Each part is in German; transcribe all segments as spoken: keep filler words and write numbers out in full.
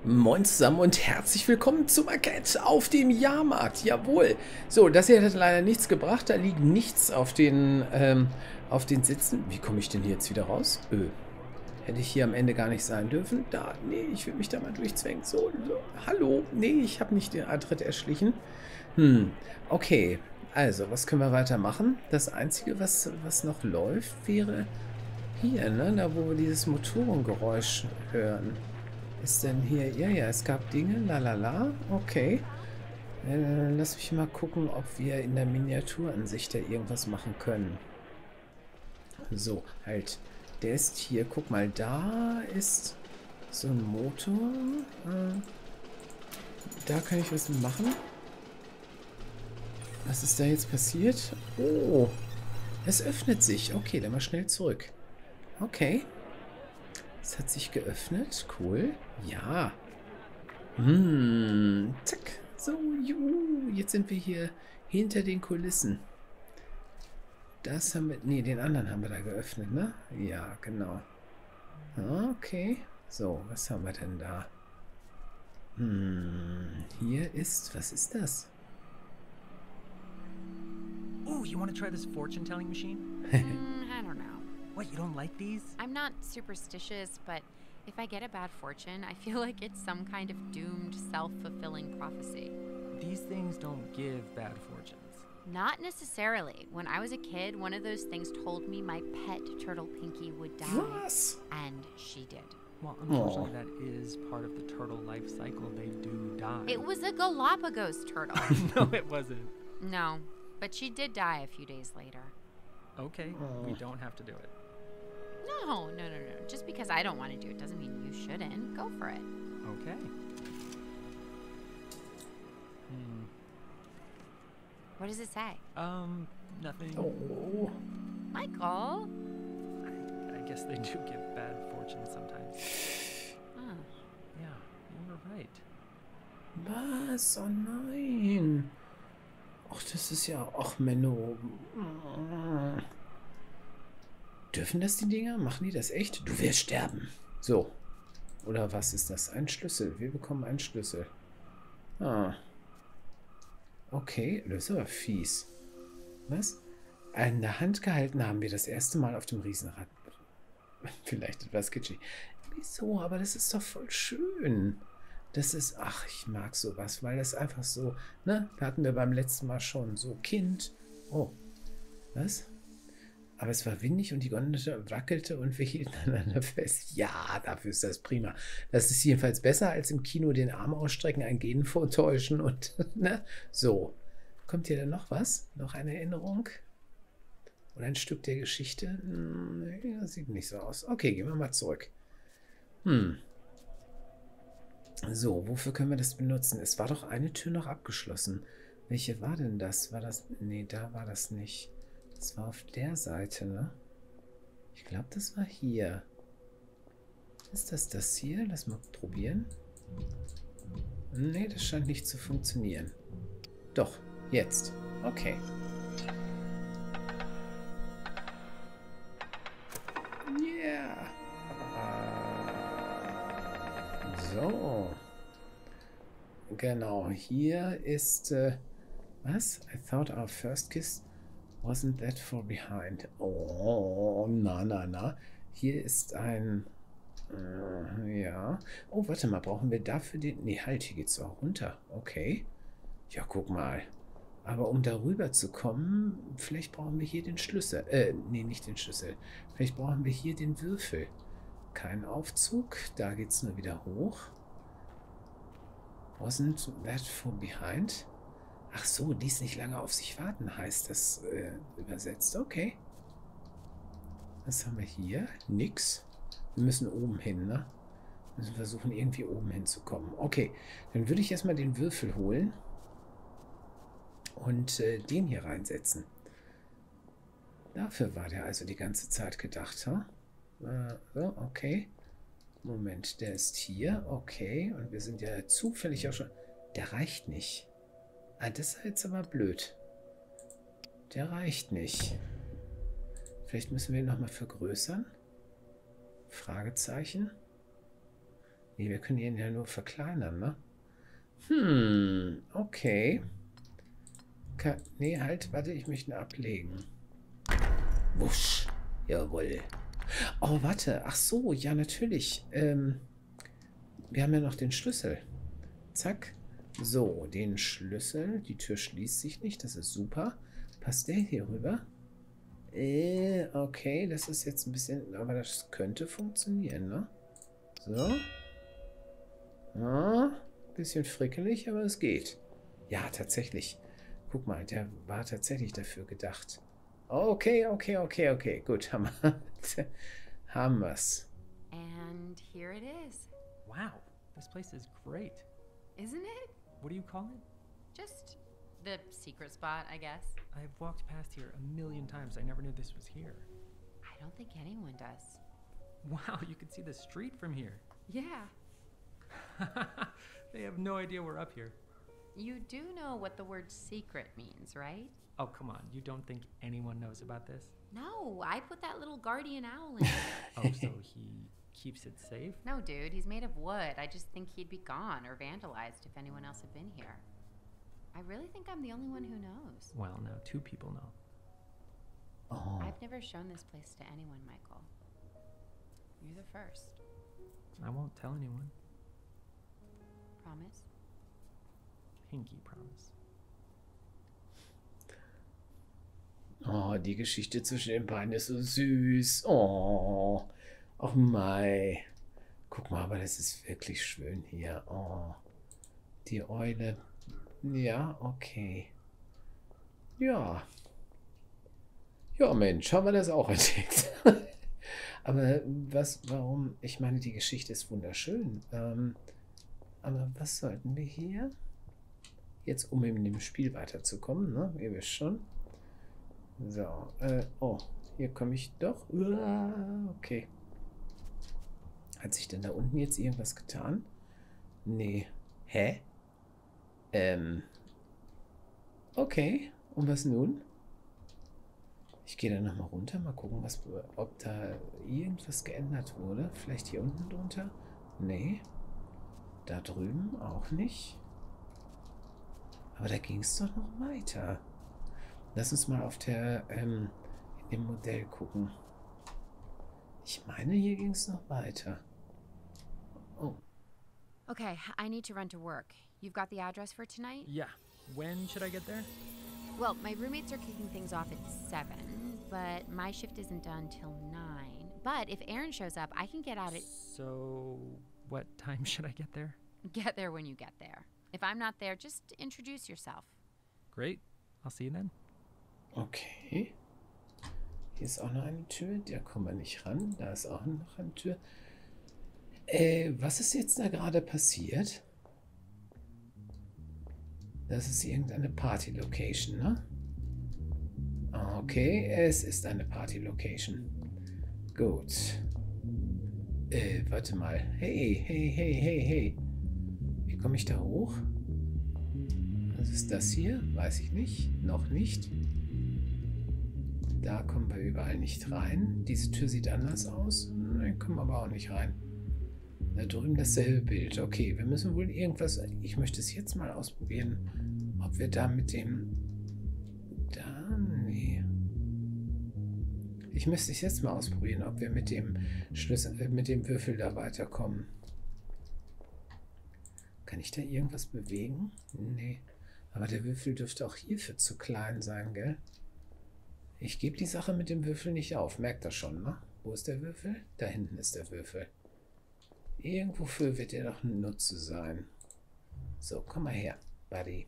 Moin zusammen und herzlich willkommen zu Maquette auf dem Jahrmarkt. Jawohl. So, das hier hat leider nichts gebracht. Da liegt nichts auf den, ähm, auf den Sitzen. Wie komme ich denn hier jetzt wieder raus? Öh. Hätte ich hier am Ende gar nicht sein dürfen. Da, nee, ich will mich da mal durchzwängen. So, so. Hallo. Nee, ich habe nicht den Eintritt erschlichen. Hm, okay. Also, was können wir weitermachen? Das Einzige, was, was noch läuft, wäre hier, ne? Da, wo wir dieses Motorengeräusch hören. Ist denn hier... Ja, ja, es gab Dinge. Lalala. Okay. Äh, lass mich mal gucken, ob wir in der Miniaturansicht da irgendwas machen können. So, halt. Der ist hier. Guck mal, da ist so ein Motor. Äh, da kann ich was machen. Was ist da jetzt passiert? Oh, es öffnet sich. Okay, dann mal schnell zurück. Okay. Es hat sich geöffnet. Cool. Ja. Hm. Zack. So, juhu. Jetzt sind wir hier hinter den Kulissen. Das haben wir... Nee, den anderen haben wir da geöffnet, ne? Ja, genau. Okay. So, was haben wir denn da? Hm. Hier ist... Was ist das? Ooh, you want to try this fortune-telling machine? mm, I don't know. What, you don't like these? I'm not superstitious, but if I get a bad fortune, I feel like it's some kind of doomed, self-fulfilling prophecy. These things don't give bad fortunes. Not necessarily. When I was a kid, one of those things told me my pet turtle Pinky would die. Was? And she did. Well, unfortunately, that is part of the turtle life cycle. They do die. It was a Galapagos turtle. No, it wasn't. No, but she did die a few days later. Okay, we don't have to do it. No, no, no, no. Just because I don't want to do it doesn't mean you shouldn't. Go for it. Okay. Hmm. What does it say? Um, nothing. Oh. Michael? I, I guess they do give bad fortunes sometimes. Huh. Yeah, you were right. Was? Oh nein. Ach, das ist ja... Ach, Menno. Dürfen das die Dinger? Machen die das echt? Du wirst sterben. So. Oder was ist das? Ein Schlüssel. Wir bekommen einen Schlüssel. Ah. Okay, das ist aber fies. Was? In der Hand gehalten haben wir das erste Mal auf dem Riesenrad. Vielleicht etwas kitschig. Wieso? Aber das ist doch voll schön. Das ist, ach, ich mag sowas, weil das einfach so, ne? Da hatten wir beim letzten Mal schon so Kind. Oh, was? Aber es war windig und die Gondel wackelte und wir hielten aneinander fest. Ja, dafür ist das prima. Das ist jedenfalls besser, als im Kino den Arm ausstrecken, ein Gehen vortäuschen und, ne? So. Kommt hier denn noch was? Noch eine Erinnerung? Oder ein Stück der Geschichte? Hm, nee, das sieht nicht so aus. Okay, gehen wir mal zurück. Hm. So, wofür können wir das benutzen? Es war doch eine Tür noch abgeschlossen. Welche war denn das? War das... Nee, da war das nicht. Das war auf der Seite, ne? Ich glaube, das war hier. Ist das das hier? Lass mal probieren. Nee, das scheint nicht zu funktionieren. Doch, jetzt. Okay. Yeah. So. Genau, hier ist... Äh, was? I thought our first kiss wasn't that far behind. Oh, na, na, na. Hier ist ein... Äh, ja. Oh, warte mal, brauchen wir dafür den... Nee, halt, hier geht's auch runter. Okay. Ja, guck mal. Aber um darüber zu kommen, vielleicht brauchen wir hier den Schlüssel. Äh, nee, nicht den Schlüssel. Vielleicht brauchen wir hier den Würfel. Kein Aufzug. Da geht's nur wieder hoch. Wasn't that far behind? Ach so, ließ nicht lange auf sich warten, heißt das äh, übersetzt. Okay. Was haben wir hier? Nix. Wir müssen oben hin, ne? Wir müssen versuchen, irgendwie oben hinzukommen. Okay, dann würde ich erstmal den Würfel holen und äh, den hier reinsetzen. Dafür war der also die ganze Zeit gedacht, ha? Äh, so, okay. Moment, der ist hier. Okay, und wir sind ja zufällig auch schon... Der reicht nicht. Ah, das ist jetzt aber blöd. Der reicht nicht. Vielleicht müssen wir ihn nochmal vergrößern. Fragezeichen. Nee, wir können ihn ja nur verkleinern, ne? Hm, okay. Ka nee, halt, warte, ich möchte ihn ablegen. Wusch. Jawohl. Oh, warte. Ach so, ja, natürlich. Ähm, wir haben ja noch den Schlüssel. Zack. So, den Schlüssel. Die Tür schließt sich nicht. Das ist super. Passt der hier rüber? Äh, okay, das ist jetzt ein bisschen... Aber das könnte funktionieren, ne? So. Ja, bisschen frickelig, aber es geht. Ja, tatsächlich. Guck mal, der war tatsächlich dafür gedacht. Okay, okay, okay, okay. Gut, haben wir haben wir's. And here it is. Wow, this place is great. Isn't it? What do you call it? Just the secret spot, I guess. I've walked past here a million times. I never knew this was here. I don't think anyone does. Wow, you can see the street from here. Yeah. They have no idea we're up here. You do know what the word secret means, right? Oh, come on. You don't think anyone knows about this? No, I put that little guardian owl in. Oh, so he keeps it safe? No, dude, he's made of wood. I just think he'd be gone or vandalized if anyone else had been here. I really think I'm the only one who knows. Well, now two people know. Oh. I've never shown this place to anyone, Michael. You're the first. I won't tell anyone. Promise? Pinky promise. Oh, die Geschichte zwischen den beiden ist so süß. Oh, oh Mai. Guck mal, aber das ist wirklich schön hier. Oh, die Eule. Ja, okay. Ja. Ja, Mensch, haben wir das auch entdeckt. Aber was, warum? Ich meine, die Geschichte ist wunderschön. Ähm, aber was sollten wir hier? Jetzt, um in dem Spiel weiterzukommen, ne? Ihr wisst schon. So, äh, oh, hier komme ich doch. Uah, okay. Hat sich denn da unten jetzt irgendwas getan? Nee. Hä? Ähm. Okay. Und was nun? Ich gehe da nochmal runter, mal gucken, was, ob da irgendwas geändert wurde. Vielleicht hier unten drunter? Nee. Da drüben auch nicht. Aber da ging es doch noch weiter. Lass uns mal auf der, ähm, in dem Modell gucken. Ich meine, hier ging es noch weiter. Oh. Okay, I need to run to work. You've got the address for tonight? Yeah. When should I get there? Well, my roommates are kicking things off at seven, but my shift isn't done till nine. But if Aaron shows up, I can get out at... So, what time should I get there? Get there when you get there. If I'm not there, just introduce yourself. Great. I'll see you then. Okay. Hier ist auch noch eine Tür. Da kommen wir nicht ran. Da ist auch noch eine Tür. Äh, was ist jetzt da gerade passiert? Das ist irgendeine Party-Location, ne? Okay, es ist eine Party-Location. Gut. Äh, warte mal. Hey, hey, hey, hey, hey. Wie komme ich da hoch? Was ist das hier? Weiß ich nicht. Noch nicht. Da kommen wir überall nicht rein. Diese Tür sieht anders aus. Da kommen wir aber auch nicht rein. Da drüben dasselbe Bild. Okay, wir müssen wohl irgendwas... Ich möchte es jetzt mal ausprobieren, ob wir da mit dem... Da... Nee. Ich müsste es jetzt mal ausprobieren, ob wir mit dem Schlüssel, äh, mit dem Würfel da weiterkommen. Kann ich da irgendwas bewegen? Nee. Aber der Würfel dürfte auch hierfür zu klein sein, gell? Ich gebe die Sache mit dem Würfel nicht auf. Merkt das schon, ne? Wo ist der Würfel? Da hinten ist der Würfel. Irgendwofür wird er doch ein Nutze sein. So, komm mal her, Buddy.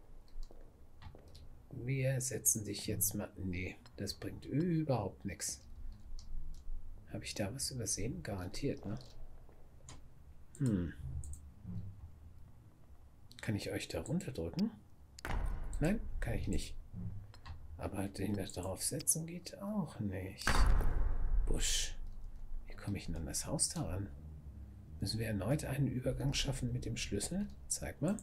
Wir setzen dich jetzt mal... Nee, das bringt überhaupt nichts. Habe ich da was übersehen? Garantiert, ne? Hm. Kann ich euch da runterdrücken? Nein, kann ich nicht. Aber den da drauf setzen geht auch nicht. Busch. Wie komme ich denn an das Haus daran? Müssen wir erneut einen Übergang schaffen mit dem Schlüssel? Zeig mal.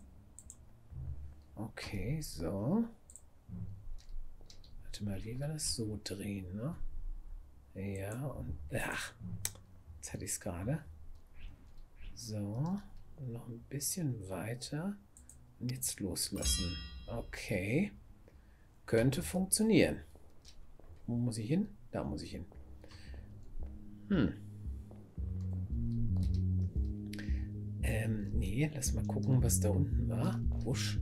Okay, so. Warte mal, wie wir das so drehen, ne? Ja, und... Ach, jetzt hatte ich es gerade. So, noch ein bisschen weiter. Und jetzt loslassen. Okay. Könnte funktionieren. Wo muss ich hin? Da muss ich hin. Hm. Ähm, nee, lass mal gucken, was da unten war. Wusch.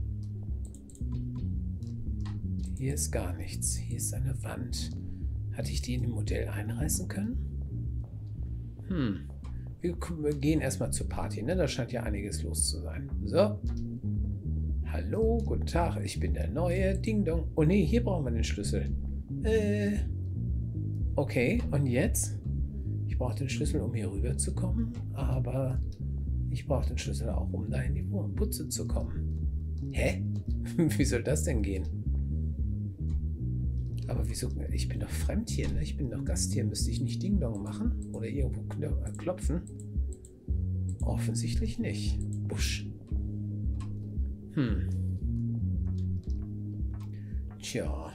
Hier ist gar nichts. Hier ist eine Wand. Hatte ich die in dem Modell einreißen können? Hm. Wir, wir gehen erstmal zur Party, ne? Da scheint ja einiges los zu sein. So. Hallo, guten Tag. Ich bin der neue Ding Dong. Oh nee, hier brauchen wir den Schlüssel. Äh. Okay, und jetzt? Ich brauche den Schlüssel, um hier rüber zu kommen. Aber ich brauche den Schlüssel auch, um da in die Putze zu kommen. Hä? Wie soll das denn gehen? Aber wieso? Ich bin doch fremd hier, ne? Ich bin doch Gast hier. Müsste ich nicht Ding Dong machen? Oder irgendwo klopfen? Offensichtlich nicht. Busch. Hm. Tja.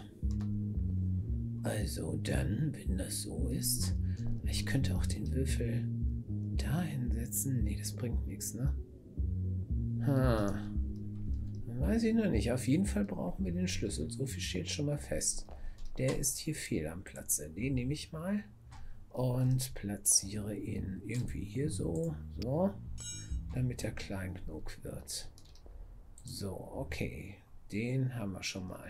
Also dann, wenn das so ist, ich könnte auch den Würfel da hinsetzen. Nee, das bringt nichts, ne? Ha. Weiß ich noch nicht. Auf jeden Fall brauchen wir den Schlüssel. So viel steht schon mal fest. Der ist hier fehl am Platze. Den nehme ich mal und platziere ihn irgendwie hier so, so, damit er klein genug wird. So, okay. Den haben wir schon mal.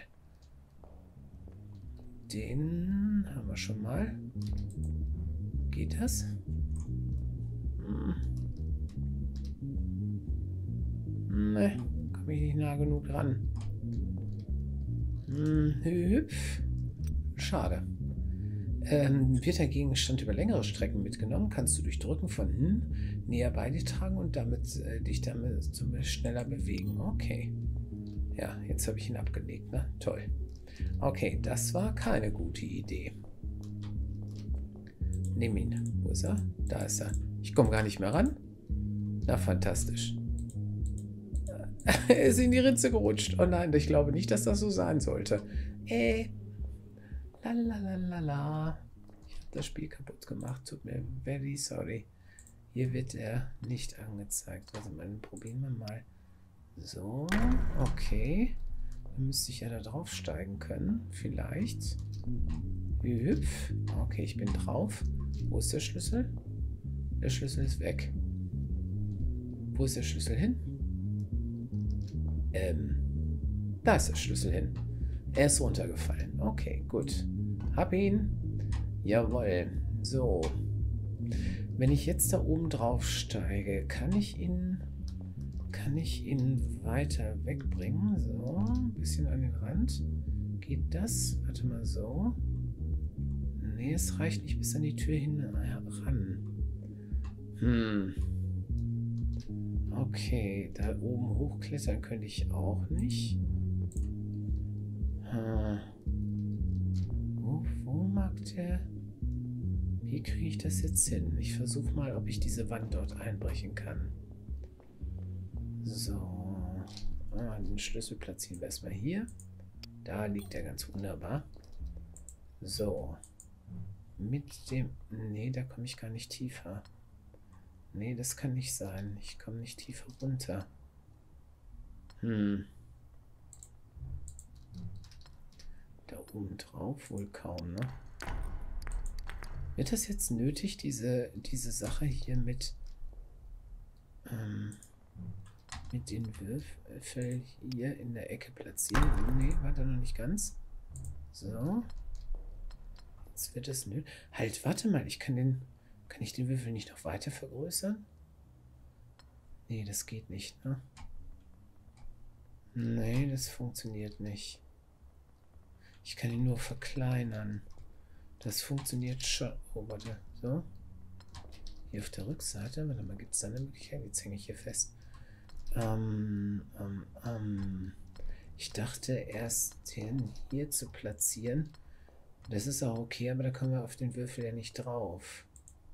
Den haben wir schon mal. Geht das? Hm. Ne, komme ich nicht nah genug ran. Hm, hüpf. Schade. Ähm, wird der Gegenstand über längere Strecken mitgenommen, kannst du durch Drücken von hm näher bei dir tragen und damit äh, dich damit zum schneller bewegen. Okay. Ja, jetzt habe ich ihn abgelegt, ne? Toll. Okay, das war keine gute Idee. Nimm ihn. Wo ist er? Da ist er. Ich komme gar nicht mehr ran. Na, fantastisch. Er ist in die Ritze gerutscht. Oh nein, ich glaube nicht, dass das so sein sollte. Äh. Lalalala. Ich habe das Spiel kaputt gemacht. Tut mir very sorry. Hier wird er nicht angezeigt. Also dann probieren wir mal. So, okay. Dann müsste ich ja da drauf steigen können. Vielleicht. Hüpf. Okay, ich bin drauf. Wo ist der Schlüssel? Der Schlüssel ist weg. Wo ist der Schlüssel hin? Ähm, da ist der Schlüssel hin. Er ist runtergefallen. Okay, gut. Hab ihn. Jawohl. So. Wenn ich jetzt da oben drauf steige, kann ich ihn, kann ich ihn weiter wegbringen. So, ein bisschen an den Rand. Geht das? Warte mal, so. Nee, es reicht nicht bis an die Tür hin ran. Hm. Okay, da oben hochklettern könnte ich auch nicht. Hm. Wo, wo mag der... Wie kriege ich das jetzt hin? Ich versuche mal, ob ich diese Wand dort einbrechen kann. So. Ah, den Schlüssel platzieren wir erstmal hier. Da liegt er ganz wunderbar. So. Mit dem... Nee, da komme ich gar nicht tiefer. Nee, das kann nicht sein. Ich komme nicht tiefer runter. Hm. Da oben drauf wohl kaum, ne? Wird das jetzt nötig, diese, diese Sache hier mit, ähm, mit den Würfeln hier in der Ecke platzieren? Nee, war da noch nicht ganz. So. Jetzt wird das nötig. Halt, warte mal, ich kann den, kann ich den Würfel nicht noch weiter vergrößern? Nee, das geht nicht, ne? Nee, das funktioniert nicht. Ich kann ihn nur verkleinern. Das funktioniert schon. Oh, warte. So. Hier auf der Rückseite. Warte mal, gibt es da eine Möglichkeit? Jetzt hänge ich hier fest. Ähm, ähm, ähm. Ich dachte erst den hier zu platzieren. Das ist auch okay, aber da kommen wir auf den Würfel ja nicht drauf.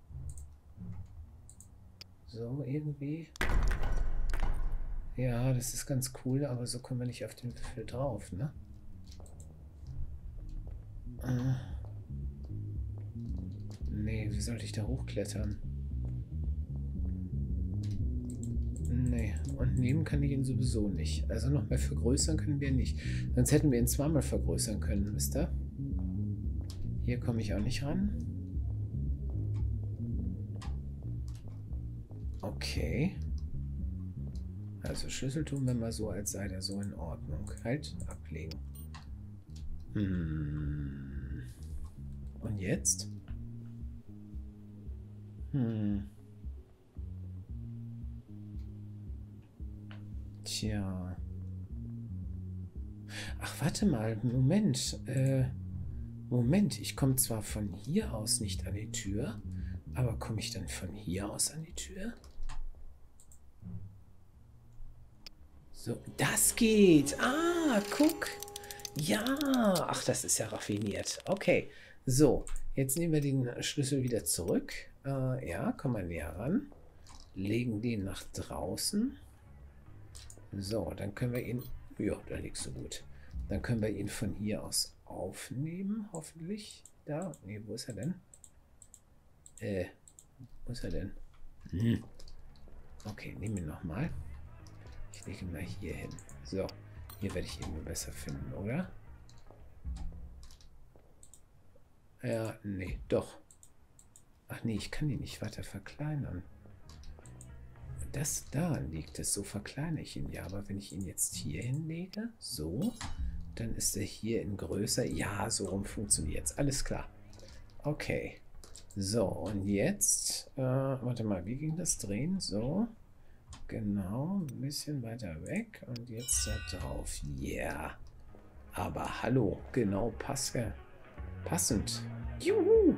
So, irgendwie. Ja, das ist ganz cool, aber so kommen wir nicht auf den Würfel drauf, ne? Äh. Nee, wie sollte ich da hochklettern? Und nehmen kann ich ihn sowieso nicht. Also noch mehr vergrößern können wir nicht. Sonst hätten wir ihn zweimal vergrößern können, wisst ihr? Hier komme ich auch nicht ran. Okay. Also Schlüssel tun wir mal so, als sei der so in Ordnung. Halt, ablegen. Hm. Und jetzt? Hm. Tja. Ach, warte mal. Moment. Äh, Moment. Ich komme zwar von hier aus nicht an die Tür, aber komme ich dann von hier aus an die Tür? So, das geht. Ah, guck. Ja. Ach, das ist ja raffiniert. Okay. So, jetzt nehmen wir den Schlüssel wieder zurück. Äh, ja, kommen wir näher ran. Legen den nach draußen. So, dann können wir ihn... Ja, da liegst du gut. Dann können wir ihn von hier aus aufnehmen, hoffentlich. Da, nee, wo ist er denn? Äh, wo ist er denn? Hm. Okay, nehmen wir nochmal. Ich lege ihn mal hier hin. So, hier werde ich ihn nur besser finden, oder? Ja, nee, doch. Ach nee, ich kann ihn nicht weiter verkleinern. Das da liegt es, so verkleinere ich ihn ja. Aber wenn ich ihn jetzt hier hinlege, so, dann ist er hier in größer. Ja, so rum funktioniert es. Alles klar. Okay. So, und jetzt, äh, warte mal, wie ging das drehen? So, genau, ein bisschen weiter weg. Und jetzt da drauf. Yeah. Aber hallo, genau, passe, passend. Juhu.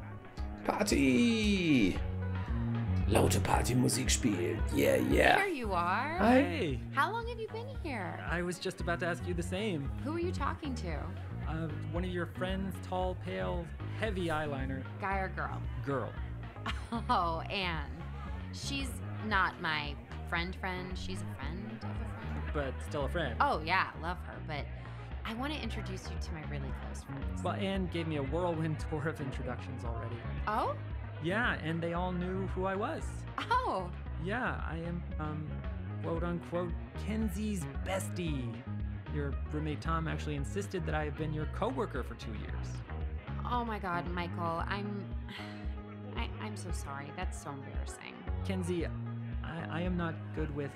Party. Laute Partymusik spielen. Yeah, yeah. Here you are. Hi. Hey, How long have you been here? I was just about to ask you the same. Who are you talking to? Uh, one of your friends, tall, pale, heavy eyeliner, Guy or girl? girl. Oh, Anne. She's not my friend friend. She's a friend of a friend. But still a friend. Oh, yeah, love her. But I want to introduce you to my really close friends. Well, Anne gave me a whirlwind tour of introductions already. Oh? Yeah, and they all knew who I was. Oh. Yeah, I am, um, quote unquote, Kenzie's bestie. Your roommate Tom actually insisted that I have been your coworker for two years. Oh my God, Michael. I'm. I, I'm so sorry. That's so embarrassing. Kenzie, I, I am not good with.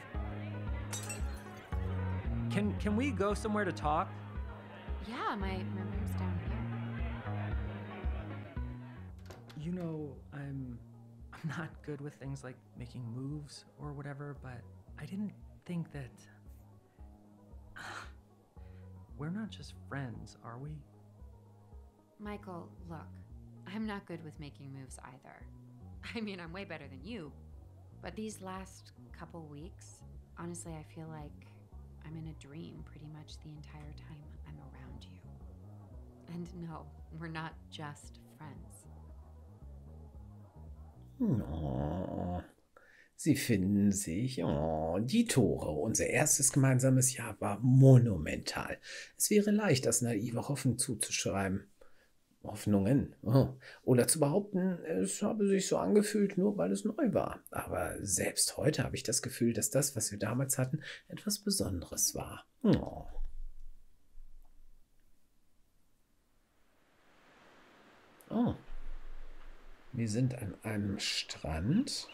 Can can we go somewhere to talk? Yeah, my, my room's down here. You know, I'm I'm not good with things like making moves or whatever, but I didn't think that we're not just friends, are we? Michael, look, I'm not good with making moves either. I mean, I'm way better than you. But these last couple weeks, honestly, I feel like I'm in a dream pretty much the entire time I'm around you. And no, we're not just friends. Oh, sie finden sich. Oh, die Tore. Unser erstes gemeinsames Jahr war monumental. Es wäre leicht, das naive Hoffen zuzuschreiben. Hoffnungen. Oh. Oder zu behaupten, es habe sich so angefühlt, nur weil es neu war. Aber selbst heute habe ich das Gefühl, dass das, was wir damals hatten, etwas Besonderes war. Oh. Oh. Wir sind an einem Strand.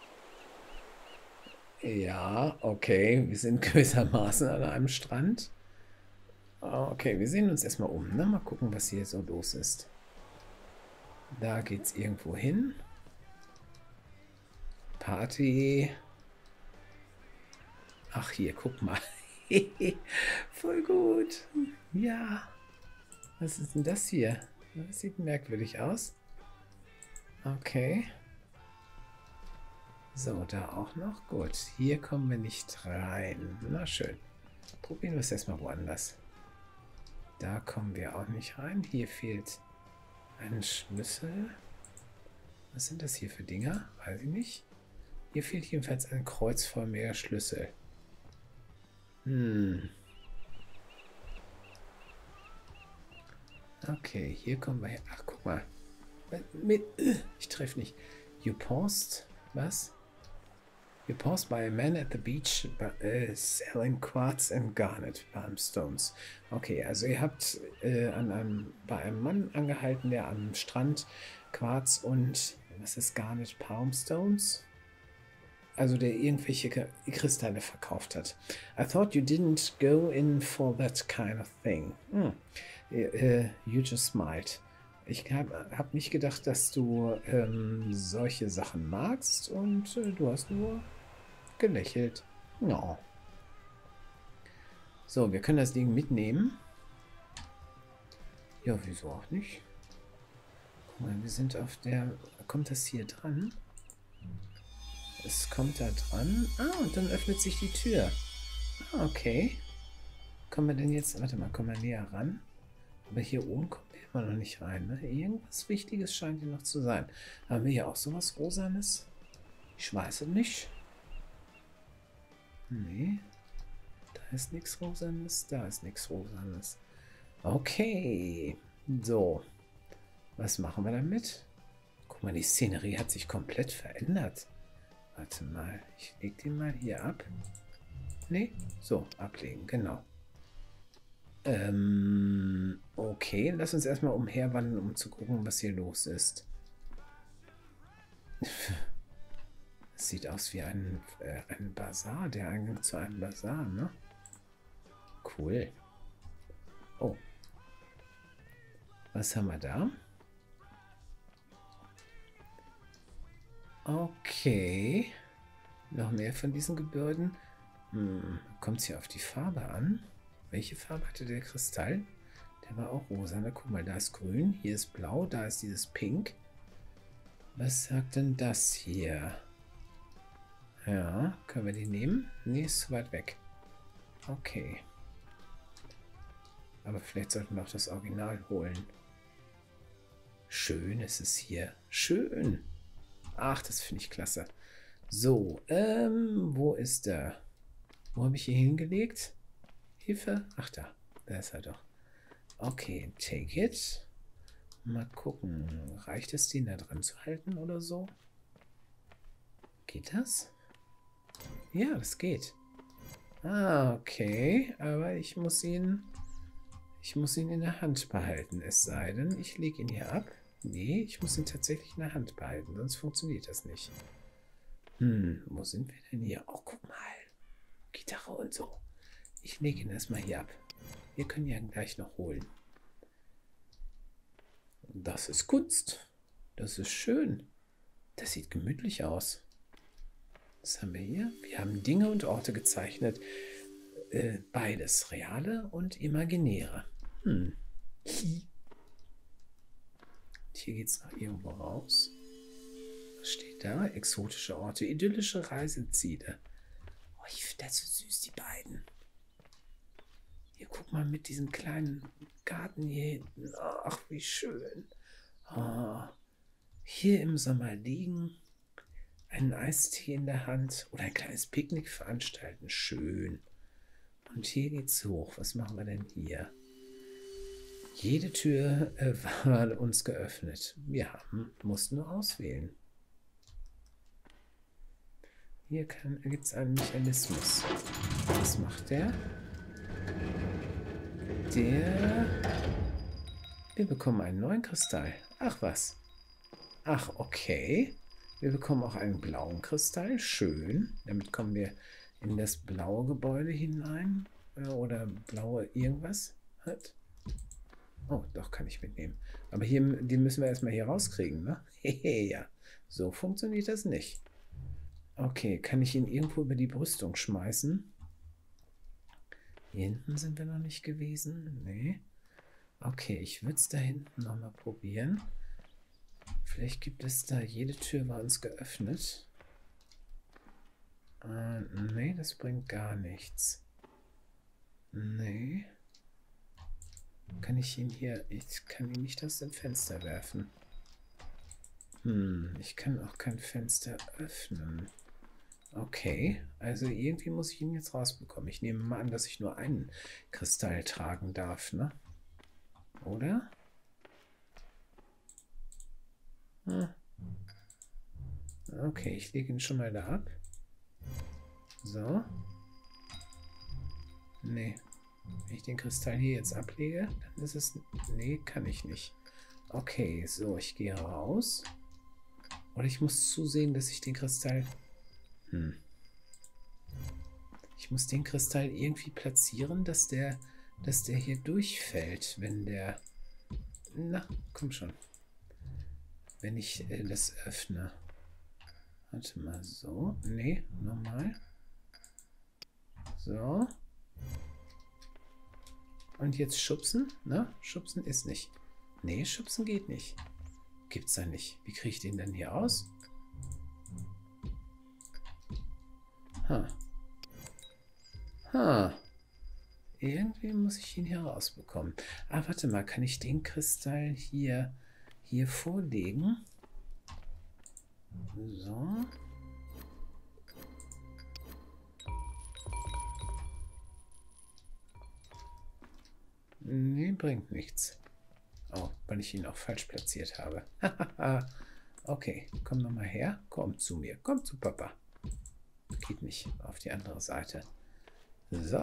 Ja, okay. Wir sind gewissermaßen an einem Strand. Okay, wir sehen uns erstmal um. Ne? Mal gucken, was hier so los ist. Da geht's irgendwo hin. Party. Ach, hier, guck mal. Voll gut. Ja. Was ist denn das hier? Das sieht merkwürdig aus. Okay. So, da auch noch. Gut, hier kommen wir nicht rein. Na schön. Probieren wir es erstmal woanders. Da kommen wir auch nicht rein. Hier fehlt ein Schlüssel. Was sind das hier für Dinger? Weiß ich nicht. Hier fehlt jedenfalls ein kreuzförmiger Schlüssel. Hm. Okay, hier kommen wir her. Ach, guck mal. Mit, ich treffe nicht. You paused. Was? You paused by a man at the beach uh, selling quartz and garnet palm stones. Okay, also ihr habt äh, an einem, bei einem Mann angehalten, der am Strand Quarz und, was ist Garnet Palm Stones? Also der irgendwelche Kristalle verkauft hat. I thought you didn't go in for that kind of thing. Hm. Uh, you just smiled. Ich habe hab nicht gedacht, dass du ähm, solche Sachen magst und äh, du hast nur gelächelt. No. So, wir können das Ding mitnehmen. Ja, wieso auch nicht? Guck mal, wir sind auf der... Kommt das hier dran? Es kommt da dran. Ah, und dann öffnet sich die Tür. Ah, okay. Kommen wir denn jetzt... Warte mal, kommen wir näher ran? Aber hier oben kommen wir immer noch nicht rein. Ne? Irgendwas Wichtiges scheint hier noch zu sein. Haben wir hier auch sowas Rosanes? Ich weiß es nicht. Nee. Da ist nichts Rosanes. Da ist nichts Rosanes. Okay. So. Was machen wir damit? Guck mal, die Szenerie hat sich komplett verändert. Warte mal. Ich lege den mal hier ab. Nee. So, ablegen. Genau. Ähm, okay, lass uns erstmal umherwandern, um zu gucken, was hier los ist. Es sieht aus wie ein, äh, ein Bazar, der Eingang zu einem Bazar, ne? Cool. Oh. Was haben wir da? Okay. Noch mehr von diesen Gebäuden. Hm, kommt es hier auf die Farbe an? Welche Farbe hatte der Kristall? Der war auch rosa. Na, guck mal, da ist grün, hier ist blau, da ist dieses Pink. Was sagt denn das hier? Ja, können wir den nehmen? Nee, ist zu weit weg. Okay. Aber vielleicht sollten wir auch das Original holen. Schön ist es hier. Schön. Ach, das finde ich klasse. So, ähm, wo ist der? Wo habe ich hier hingelegt? Hilfe? Ach da, da ist er doch. Okay, take it. Mal gucken, reicht es, den da dran zu halten oder so? Geht das? Ja, das geht. Ah, okay, aber ich muss ihn, ich muss ihn in der Hand behalten, es sei denn, ich lege ihn hier ab. Nee, ich muss ihn tatsächlich in der Hand behalten, sonst funktioniert das nicht. Hm, wo sind wir denn hier? Oh, guck mal. Gitarre und so. Ich lege ihn erstmal hier ab. Wir können ihn gleich noch holen. Das ist Kunst. Das ist schön. Das sieht gemütlich aus. Was haben wir hier? Wir haben Dinge und Orte gezeichnet. Äh, beides reale und imaginäre. Hm. Hier geht es noch irgendwo raus. Was steht da? Exotische Orte, idyllische Reiseziele. Oh, ich finde das so süß, die beiden. Hier, guck mal mit diesem kleinen Garten hier hinten. Ach, wie schön. Oh, hier im Sommer liegen, einen Eistee in der Hand oder ein kleines Picknick veranstalten. Schön. Und hier geht's hoch. Was machen wir denn hier? Jede Tür äh, war uns geöffnet. Wir haben, mussten nur auswählen. Hier gibt es einen Mechanismus. Was macht der? Der... Wir bekommen einen neuen Kristall. Ach was. Ach, okay. Wir bekommen auch einen blauen Kristall. Schön. Damit kommen wir in das blaue Gebäude hinein. Oder blaue irgendwas. Hat. Oh, doch, kann ich mitnehmen. Aber hier, den müssen wir erstmal hier rauskriegen, ne? Ja, so funktioniert das nicht. Okay, kann ich ihn irgendwo über die Brüstung schmeißen? Hier hinten sind wir noch nicht gewesen. Nee. Okay, ich würde es da hinten nochmal probieren. Vielleicht gibt es da, jede Tür war uns geöffnet. Äh, nee, das bringt gar nichts. Nee. Kann ich ihn hier, ich kann ihn nicht aus dem Fenster werfen. Hm, ich kann auch kein Fenster öffnen. Okay, also irgendwie muss ich ihn jetzt rausbekommen. Ich nehme mal an, dass ich nur einen Kristall tragen darf, ne? Oder? Hm. Okay, ich lege ihn schon mal da ab. So. Nee. Wenn ich den Kristall hier jetzt ablege, dann ist es... Nee, kann ich nicht. Okay, so, ich gehe raus. Oder ich muss zusehen, dass ich den Kristall... Hm. Ich muss den Kristall irgendwie platzieren, dass der, dass der hier durchfällt, wenn der... Na, komm schon. Wenn ich äh, das öffne. Warte mal, so. Nee, nochmal. So. Und jetzt schubsen. Na, schubsen ist nicht. Nee, schubsen geht nicht. Gibt's da nicht. Wie kriege ich den denn hier aus? Ha. Ha. Irgendwie muss ich ihn hier rausbekommen. Ah, warte mal. Kann ich den Kristall hier, hier vorlegen? So. Nee, bringt nichts. Oh, weil ich ihn auch falsch platziert habe. Okay, komm noch mal her. Komm zu mir. Komm zu Papa. Geht nicht. Auf die andere Seite. So.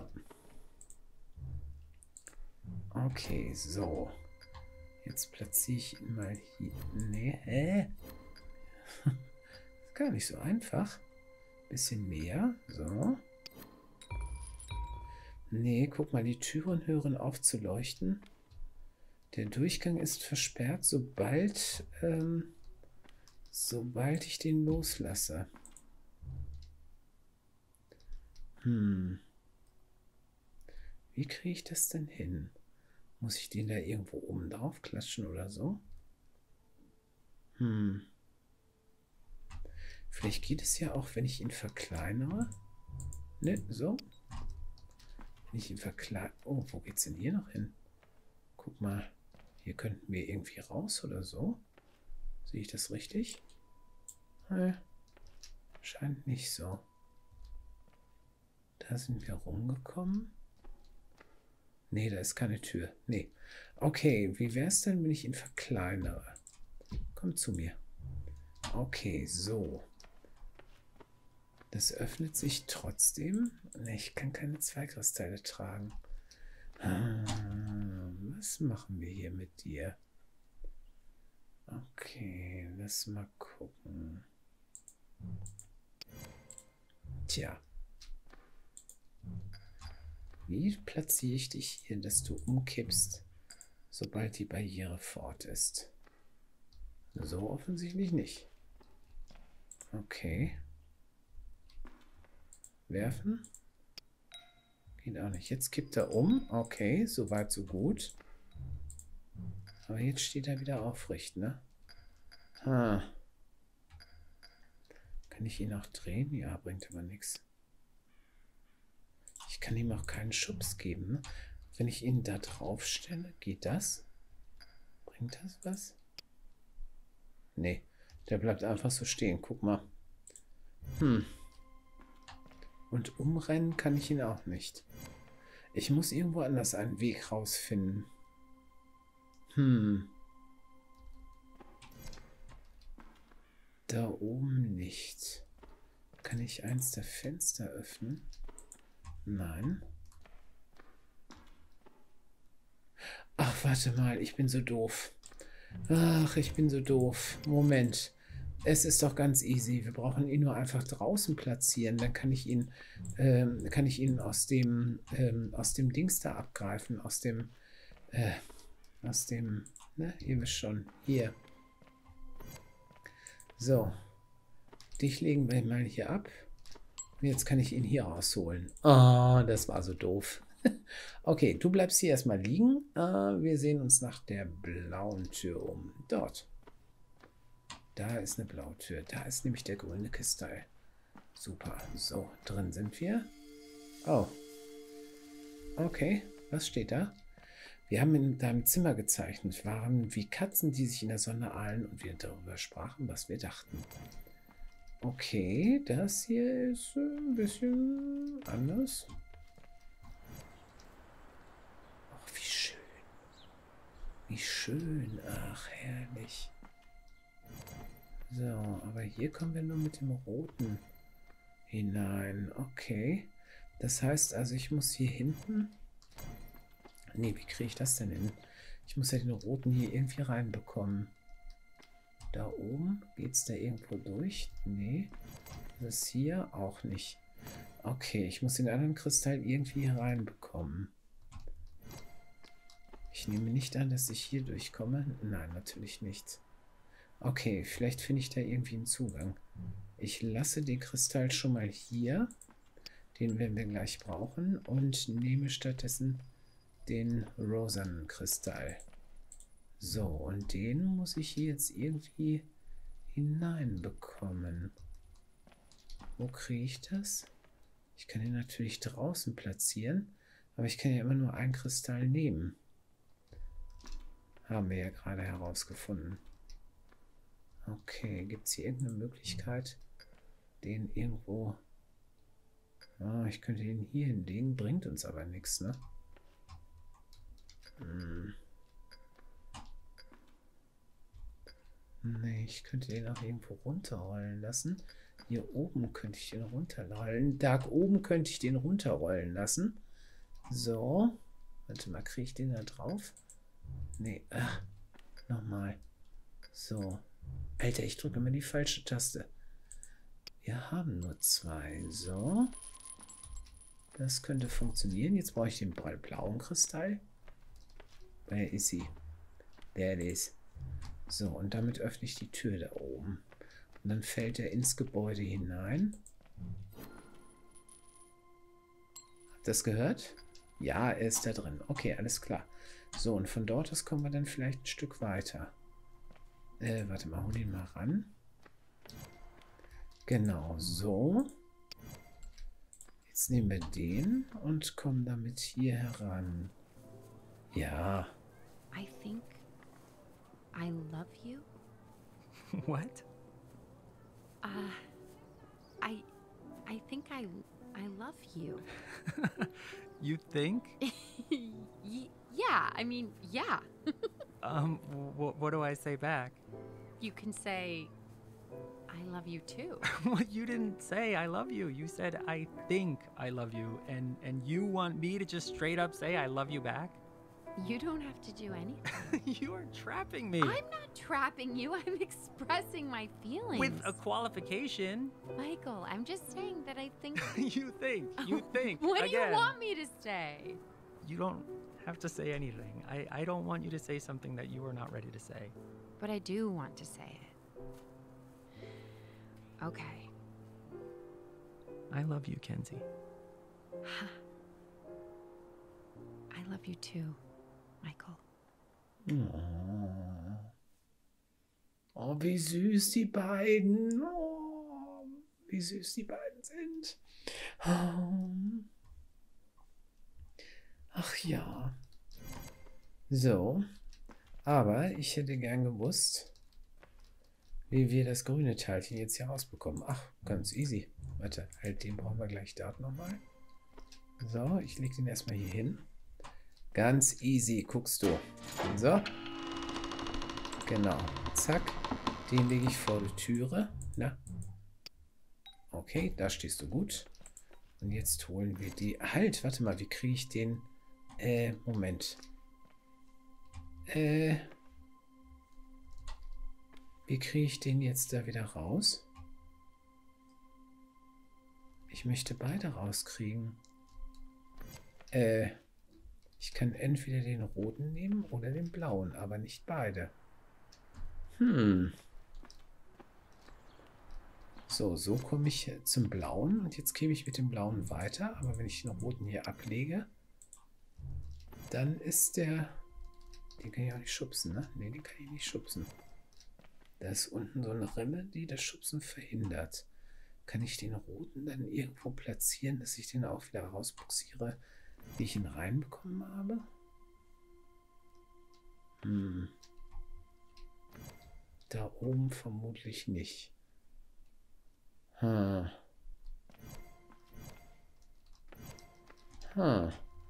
Okay, so. Jetzt platziere ich ihn mal hier. Nee, hä? Ist gar nicht so einfach. Bisschen mehr. So. Nee, guck mal, die Türen hören auf zu leuchten. Der Durchgang ist versperrt, sobald, ähm, sobald ich den loslasse. Hm. Wie kriege ich das denn hin? Muss ich den da irgendwo oben drauf klatschen oder so? Hm. Vielleicht geht es ja auch, wenn ich ihn verkleinere. Ne, so. Wenn ich ihn verkleinere. Oh, wo geht's denn hier noch hin? Guck mal. Hier könnten wir irgendwie raus oder so. Sehe ich das richtig? Ne, scheint nicht so. Da sind wir rumgekommen. Nee, da ist keine Tür. Nee. Okay, wie wäre es denn, wenn ich ihn verkleinere? Komm zu mir. Okay, so. Das öffnet sich trotzdem. Nee, ich kann keine zwei Kristalle tragen. Was machen wir hier mit dir? Okay, lass mal gucken. Tja. Wie platziere ich dich hier, dass du umkippst, sobald die Barriere fort ist? So offensichtlich nicht. Okay. Werfen? Geht auch nicht. Jetzt kippt er um. Okay, so weit, so gut. Aber jetzt steht er wieder aufrecht, ne? Ah. Kann ich ihn auch drehen? Ja, bringt aber nichts. Ich kann ihm auch keinen Schubs geben. Ne? Wenn ich ihn da drauf stelle, geht das? Bringt das was? Nee, der bleibt einfach so stehen. Guck mal. Hm. Und umrennen kann ich ihn auch nicht. Ich muss irgendwo anders einen Weg rausfinden. Hm. Da oben nicht. Kann ich eins der Fenster öffnen? Nein. Ach, warte mal, ich bin so doof. Ach, ich bin so doof. Moment. Es ist doch ganz easy. Wir brauchen ihn nur einfach draußen platzieren. Dann kann ich ihn, ähm, kann ich ihn aus dem, ähm, aus dem Dings da abgreifen. Aus dem, äh, aus dem, ne, ihr wisst schon. Hier. So. Dich legen wir mal hier ab. Und jetzt kann ich ihn hier rausholen. Oh, das war so doof. Okay, du bleibst hier erstmal liegen. Uh, wir sehen uns nach der blauen Tür um. Dort. Da ist eine blaue Tür. Da ist nämlich der grüne Kristall. Super. So, drin sind wir. Oh. Okay, was steht da? Wir haben in deinem Zimmer gezeichnet, waren wie Katzen, die sich in der Sonne ahlen und wir darüber sprachen, was wir dachten. Okay, das hier ist ein bisschen anders. Ach, wie schön. Wie schön. Ach, herrlich. So, aber hier kommen wir nur mit dem roten, hinein. Okay. Das heißt also, ich muss hier hinten... Nee, wie kriege ich das denn hin? Ich muss ja den roten hier irgendwie reinbekommen. Da oben? Geht es da irgendwo durch? Nee. Das ist hier auch nicht. Okay, ich muss den anderen Kristall irgendwie hier reinbekommen. Ich nehme nicht an, dass ich hier durchkomme. Nein, natürlich nicht. Okay, vielleicht finde ich da irgendwie einen Zugang. Ich lasse den Kristall schon mal hier. Den werden wir gleich brauchen. Und nehme stattdessen den rosanen Kristall. So, und den muss ich hier jetzt irgendwie hineinbekommen. Wo kriege ich das? Ich kann ihn natürlich draußen platzieren, aber ich kann ja immer nur einen Kristall nehmen. Haben wir ja gerade herausgefunden. Okay, gibt es hier irgendeine Möglichkeit, den irgendwo... Ah, ich könnte ihn hier hinlegen, bringt uns aber nichts, ne? Hm. Nee, ich könnte den auch irgendwo runterrollen lassen. Hier oben könnte ich den runterrollen. Da oben könnte ich den runterrollen lassen. So. Warte mal, kriege ich den da drauf? Nee, ach, nochmal. So. Alter, ich drücke immer die falsche Taste. Wir haben nur zwei. So. Das könnte funktionieren. Jetzt brauche ich den blauen Kristall. Where is he? There it is. So, und damit öffne ich die Tür da oben. Und dann fällt er ins Gebäude hinein. Habt ihr das gehört? Ja, er ist da drin. Okay, alles klar. So, und von dort aus kommen wir dann vielleicht ein Stück weiter. Äh, warte mal, hol ihn mal ran. Genau, so. Jetzt nehmen wir den und kommen damit hier heran. Ja. I think I love you. What? Uh, I, I think I, I love you. You think? y- yeah, I mean, yeah. um, wh- what do I say back? You can say, I love you too. Well, you didn't say I love you. You said I think I love you, and and you want me to just straight up say I love you back? You don't have to do anything. You are trapping me. I'm not trapping you. I'm expressing my feelings. With a qualification. Michael, I'm just saying that I think... You think. You think. What do again. you want me to say? You don't have to say anything. I, I don't want you to say something that you are not ready to say. But I do want to say it. Okay. I love you, Kenzie. I love you too, Michael. Oh. Oh, wie süß die beiden. Oh, wie süß die beiden sind. Oh. Ach ja. So. Aber ich hätte gern gewusst, wie wir das grüne Teilchen jetzt hier rausbekommen. Ach, ganz easy. Warte, halt, den brauchen wir gleich dort nochmal. So, ich lege den erstmal hier hin. Ganz easy, guckst du. So. Genau. Zack. Den lege ich vor die Türe. Na. Okay, da stehst du gut. Und jetzt holen wir die... Halt, warte mal, wie kriege ich den... Äh, Moment. Äh... Wie kriege ich den jetzt da wieder raus? Ich möchte beide rauskriegen. Äh... Ich kann entweder den roten nehmen oder den blauen, aber nicht beide. Hm. So, so komme ich zum blauen und jetzt gebe ich mit dem blauen weiter. Aber wenn ich den roten hier ablege, dann ist der... Den kann ich auch nicht schubsen, ne? Ne, den kann ich nicht schubsen. Da ist unten so eine Rimme, die das Schubsen verhindert. Kann ich den roten dann irgendwo platzieren, dass ich den auch wieder rausbuxiere, wie ich ihn reinbekommen habe? Hm. Da oben vermutlich nicht. Hm. Hm.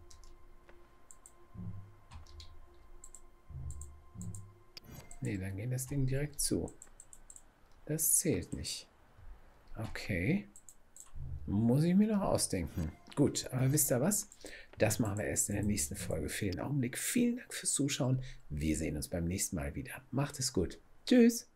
Nee, dann geht das Ding direkt zu. Das zählt nicht. Okay. Muss ich mir noch ausdenken. Gut, aber wisst ihr was? Das machen wir erst in der nächsten Folge. Für den Augenblick vielen Dank fürs Zuschauen. Wir sehen uns beim nächsten Mal wieder. Macht es gut. Tschüss.